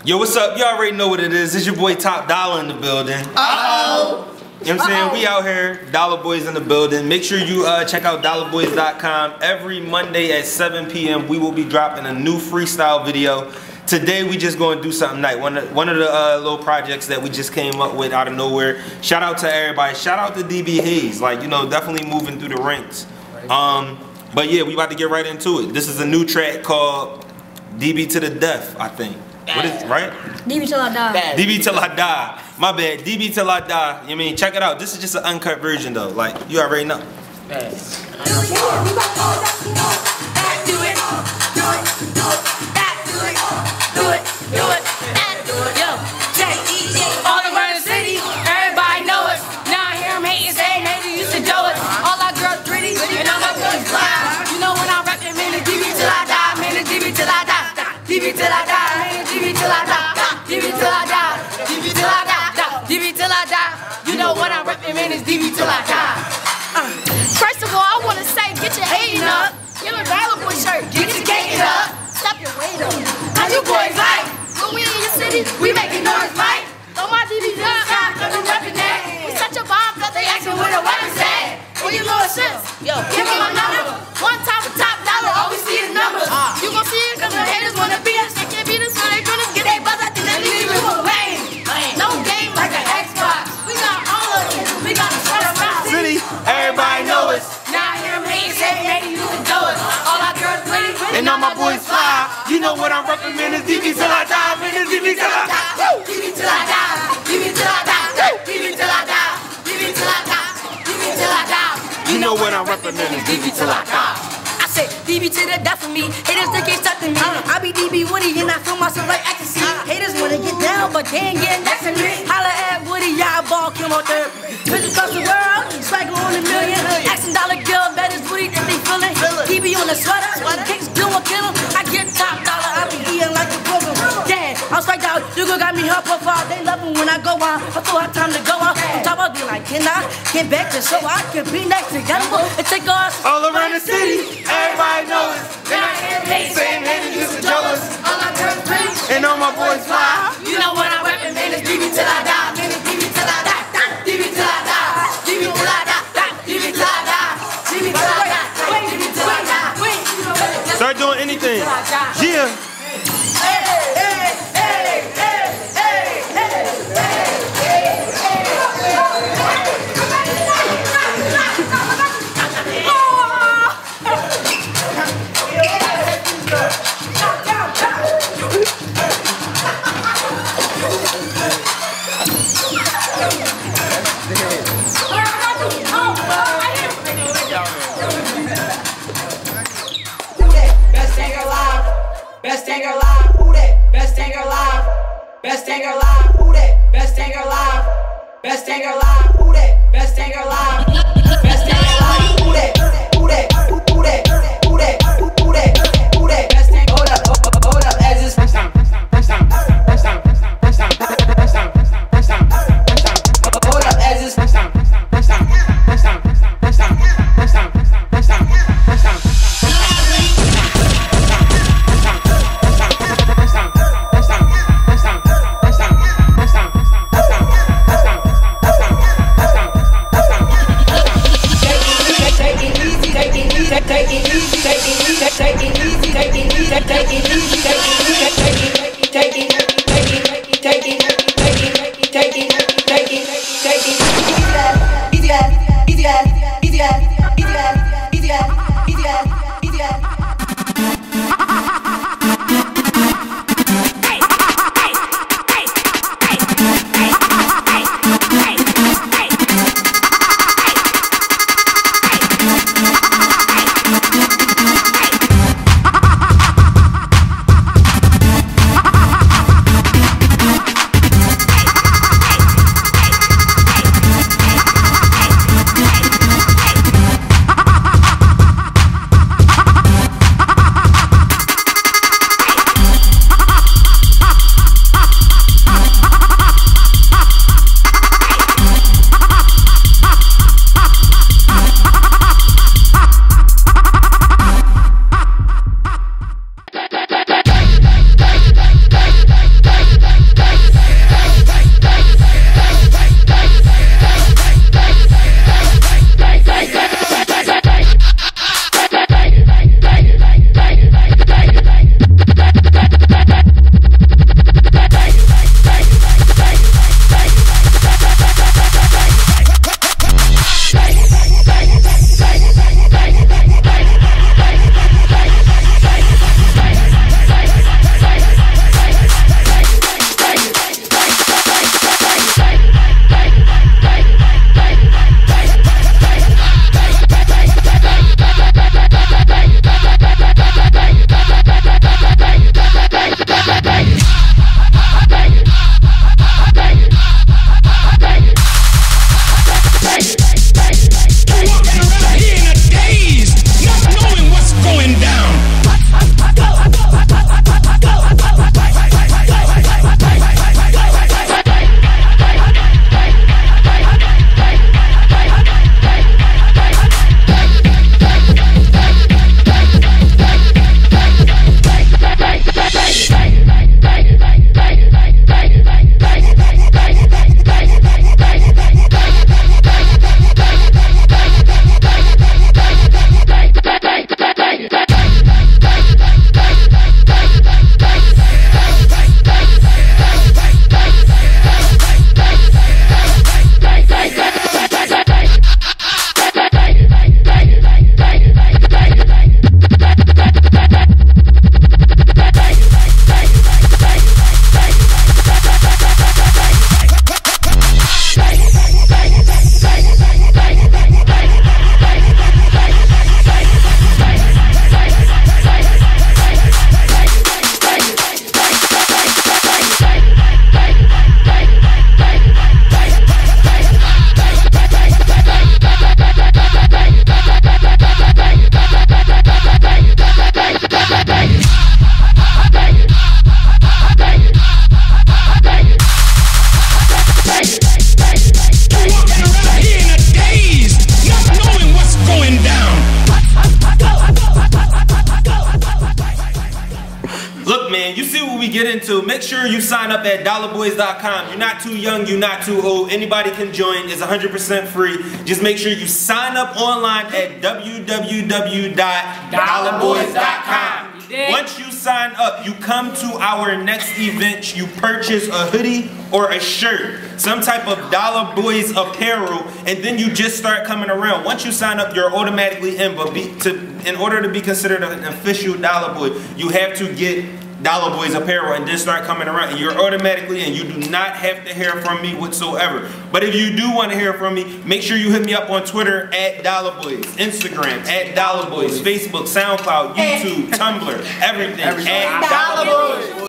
Yo, what's up? You already know what it is. It's your boy Top Dollar in the building. Uh-oh. You know what I'm saying? We out here, Dollar Boys in the building. Make sure you check out dollarboys.com. Every Monday at 7 p.m. we will be dropping a new freestyle video. Today we just going to do something nice. One of the little projects that we just came up with out of nowhere. Shout out to everybody. Shout out to DB Hayes. Like, you know, definitely moving through the ranks. But yeah, we about to get right into it. This is a new track called DB to the Death, I think. What is it, right? DB till I die. DB till I die. My bad. DB till I die. You mean, check it out. This is just an uncut version though. Like, you already know. DB till I die, DB till I die, DB till I die, DB till I die, DB till I die. You know what I'm reppin', man, is DB till I die. First of all, I want to say, get your hating up. Get a Dollar Boy shirt. Get your gating up. Stop your weight up. How you boys like? When we in your city, We making noise, right? throw my DB up. Cause we reppin' that. We such a bomb, cause They asking where the weapons at. Where you little shits? Yo, Give me my number. One time for Top Dollar. all we see is numbers. You gon' see it cause the haters wanna beat us. They can't beat us, so they gonna get They buzz, I think they leave me with lame. no game Like an Xbox. We got all of it. We got a sweat around. City, everybody know us. Now I hear them hating, say they you can do it. All our girls pretty, And all my boys fly. You know what I'm reppin', man. It's DB till I die, man. It's DB till I die. DB till I die, DB till I die, DB till I die, DB till I die, DB till I die. You know what I'm reppin', man. It's DB till I die. I said DB to the death of me. Haters they can't stop me. I be DB Woody and I feel myself like ecstasy. Haters wanna get down, but they ain't getting next to me. Holla at Woody, y'all ball came out there. Bitch across the world, swagger on a million. Asking dollar girl, bet it's Woody that they feelin'. DB on the sweater, kicks doing kill 'em. I get Top Dollar, I be eating like a program. Yeah, I'm swagged out. You gon' got me her profile. They love me when I go out. I still have time to go out. On top of be like, can I get back to so I can be next to them and take us All around the city, everybody know us. Saying haters used to jealous. all our girls pretty. And all my boys fly. You know what I'm reppin', man, it's DB till I die, man, it's DB till I die, DB till I die, DB till I die, DB till I die, DB till I die, DB till I die. Start doing anything. Yeah. Hey, hey, hey, hey, hey, hey, Best singer alive, best singer alive, who that? Best singer alive, best singer alive, who that? Best singer alive, best singer alive, who that? Best singer alive, best singer alive, who that? Who that? Who that? Who that? Who that? Who that? Best singer. Hold up, as this. Hold up, as this. Take it easy, take it easy, take it easy, take it easy, take it easy. what we get into. Make sure you sign up at dollarboys.com. You're not too young, you're not too old. Anybody can join. It's 100% free. Just make sure you sign up online at www.dollarboys.com. Once you sign up, you come to our next event, you purchase a hoodie or a shirt, some type of Dollar Boys apparel, and then you just start coming around. Once you sign up, you're automatically in, but in order to be considered an official Dollar Boy, you have to get Dollar Boys apparel and then start coming around, and you're automatically in. You do not have to hear from me whatsoever. But if you do want to hear from me, make sure you hit me up on Twitter at Dollar Boys, Instagram at Dollar Boys, Facebook, SoundCloud, YouTube, Tumblr, everything at Dollar Boys.